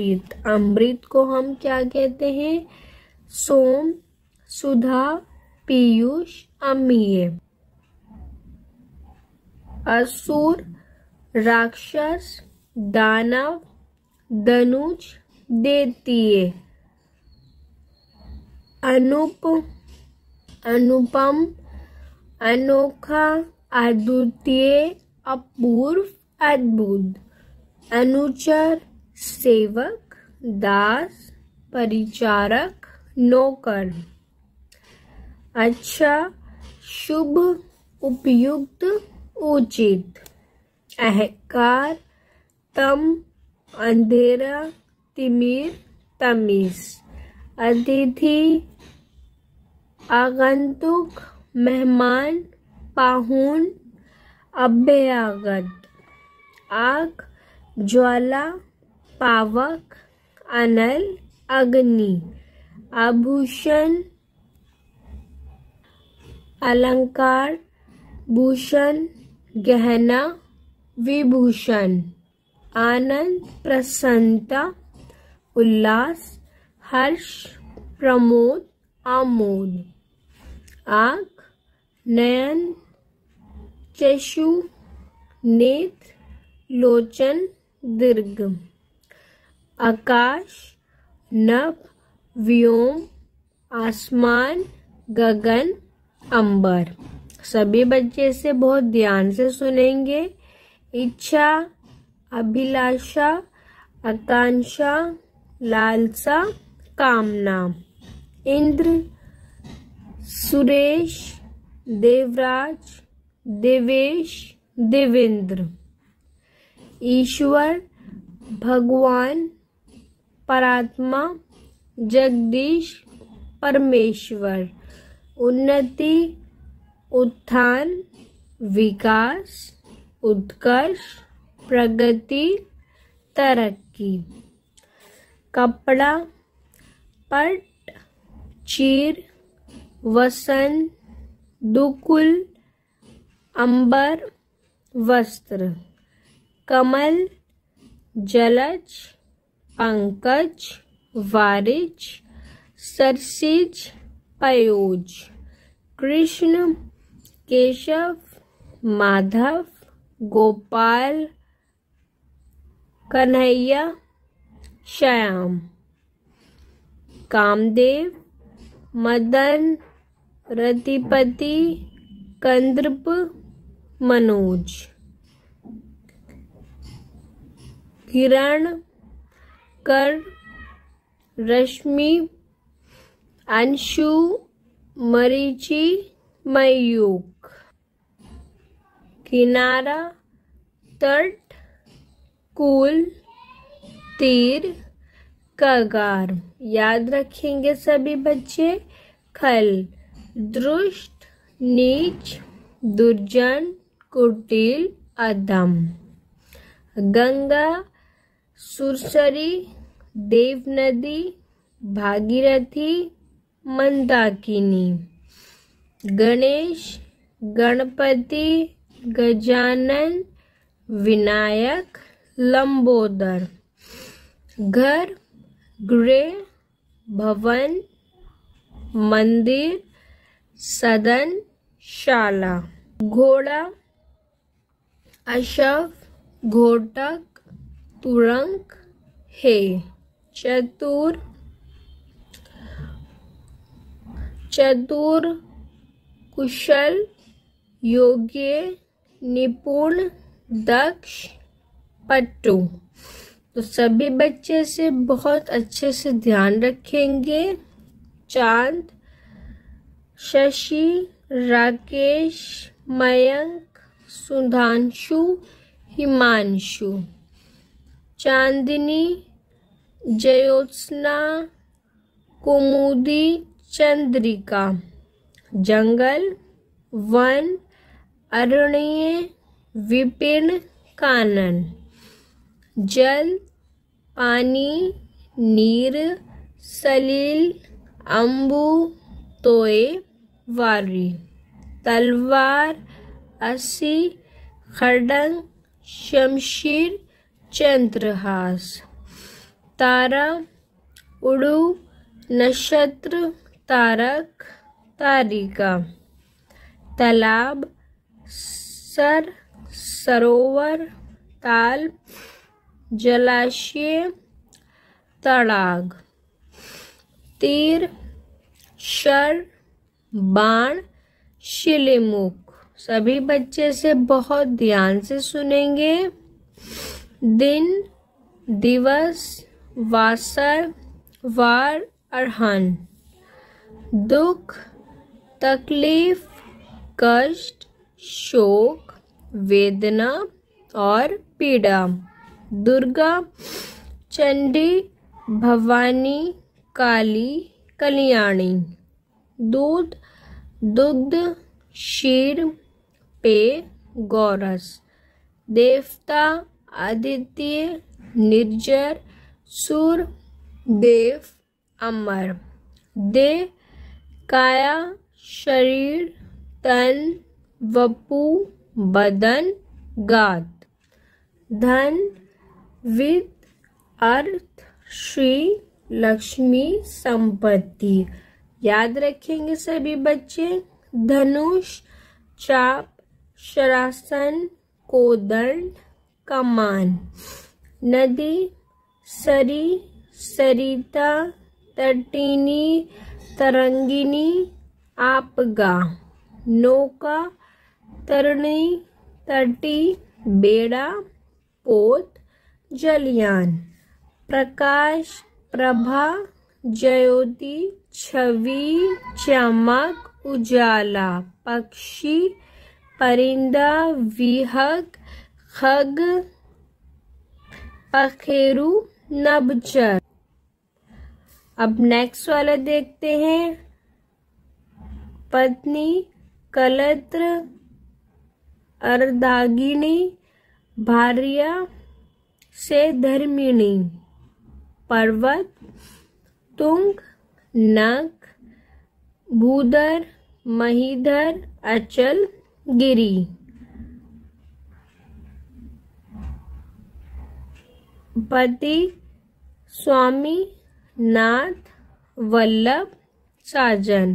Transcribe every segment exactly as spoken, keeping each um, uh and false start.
अमृत। अमृत को हम क्या कहते हैं? सोम, सुधा, पीयूष, अमीय। असुर, राक्षस, दानव, धनुष, दैत्य। अनुप, अनुपम, अनोखा, अद्वितीय, अपूर्व, अद्भुत। अनुचर, सेवक, दास, परिचारक, नौकर। अच्छा, शुभ, उपयुक्त, उचित। अहंकार, तम, अंधेरा, तिमिर, तमीज। अतिथि, आगंतुक, मेहमान, पाहुन, अभ्यागत। आग, ज्वाला, पावक, अनल, अग्नि। आभूषण, अलंकार, भूषण, गहना, विभूषण। आनंद, प्रसन्नता, उल्लास, हर्ष, प्रमोद, आमोद। आँख, नयन, चक्षु, नेत्र, लोचन, दीर्घ। आकाश, नभ, व्योम, आसमान, गगन, अंबर। सभी बच्चे से बहुत ध्यान से सुनेंगे। इच्छा, अभिलाषा, आकांक्षा, लालसा, कामना। इंद्र, सुरेश, देवराज, देवेश, देवेंद्र। ईश्वर, भगवान, परात्मा, जगदीश, परमेश्वर। उन्नति, उत्थान, विकास, उत्कर्ष, प्रगति, तरक्की। कपड़ा, पट, चीर, वसन, दुकुल, अंबर, वस्त्र। कमल, जलज, पंकज, वारिज, सरसिज, पयोज। कृष्ण, केशव, माधव, गोपाल, कन्हैया, श्याम। कामदेव, मदन, रतिपति, कंदर्प, मनोज। किरण, कर, रश्मि, अंशु, मरीचि, मयूख। किनारा, तट, कूल, तीर, कगार। याद रखेंगे सभी बच्चे। खल, दुष्ट, नीच, दुर्जन, कुटिल, अधम। गंगा, सुरसरी, देव नदी, भागीरथी, मंदाकिनी। गणेश, गणपति, गजानन, विनायक, लंबोदर। घर, गृह, भवन, मंदिर, सदन, शाला। घोड़ा, अशव, घोटक, तुरंक, है। चतुर, चतुर, कुशल, योग्य, निपुण, दक्ष, पट्टू। तो सभी बच्चे से बहुत अच्छे से ध्यान रखेंगे। चांद, शशि, राकेश, मयंक, सुधांशु, हिमांशु। चांदनी, ज्योत्सना, कुमुदी, चंद्रिका। जंगल, वन, अरण्य, विपिन, कानन। जल, पानी, नीर, सलील, अम्बु, तोय, वारी। तलवार, अस्सी, खड्ग, शमशीर, चंद्रहास। तारा, उड़ू, नक्षत्र, तारक, तारिका। तालाब, सर, सरोवर, ताल, जलाशय, तड़ाग। तीर, शर, बाण, शिलीमुख। सभी बच्चे से बहुत ध्यान से सुनेंगे। दिन, दिवस, वासर, वार, अरहन। दुख, तकलीफ, कष्ट, शोक, वेदना और पीड़ा। दुर्गा, चंडी, भवानी, काली, कल्याणी। दूध, दुग्ध, क्षीर, पेय, गोरस। देवता, आदित्य, निर्जर, सूर, देव, अमर। देह, काया, शरीर, तन, वपु, बदन, गात। धन, वित्त, अर्थ, श्री, लक्ष्मी, संपत्ति। याद रखेंगे सभी बच्चे। धनुष, चाप, शरासन, कोदंड, कमान। नदी, सरी, सरिता, तटिनी, तरंगिनी, आपगा। नौका, तरणी, तटी, बेड़ा, पोत, जलयान। प्रकाश, प्रभा, ज्योति, छवि, चमक, उजाला। पक्षी, परिंदा, विहग, खग, पखेरु, नभचर। अब नेक्स्ट वाला देखते हैं। पत्नी, कलत्र, अर्धांगिनी, भार्या से धर्मिणी। पर्वत, तुंग, नख, भूधर, महीधर, अचल, गिरी। पति, स्वामी, नाथ, वल्लभ, साजन।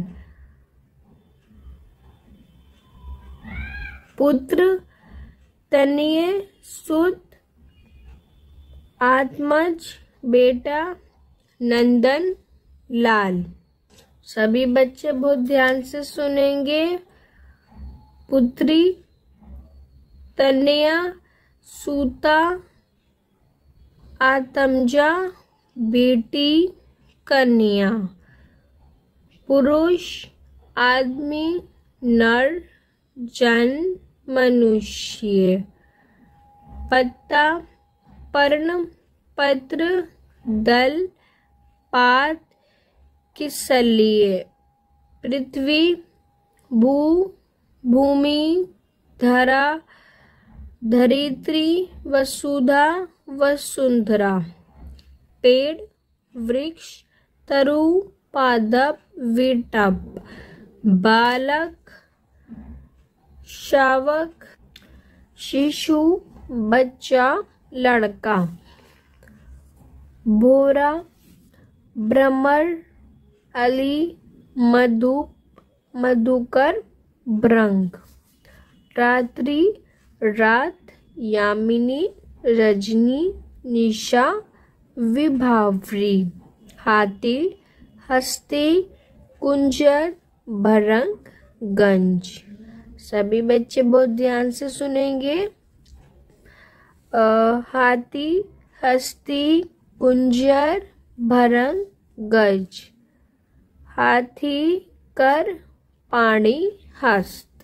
पुत्र, तनय, सुत, आत्मज, बेटा, नंदन, लाल। सभी बच्चे बहुत ध्यान से सुनेंगे। पुत्री, तनया, सूता, आत्मजा, बेटी, कन्या। पुरुष, आदमी, नर, जन, मनुष्य। पत्ता, पर्ण, पत्र, दल, पात, किसलिए। पृथ्वी, भू, भूमि, धरा, धरित्री, वसुधा, वसुंधरा। पेड़, वृक्ष, तरु, पादप, विटप। बालक, शावक, शिशु, बच्चा, लड़का। भोरा, भ्रमर, अली, मधुप, मधुकर, भृंग। रात्रि, रात, यामिनी, रजनी, निशा, विभावरी। हाथी, हस्ती, कुंजर, भरंग, गंज। सभी बच्चे बहुत ध्यान से सुनेंगे। आ, हाथी, हस्ती, कुंजर, भरंग, गज। हाथी, कर, पाणी, हस्त।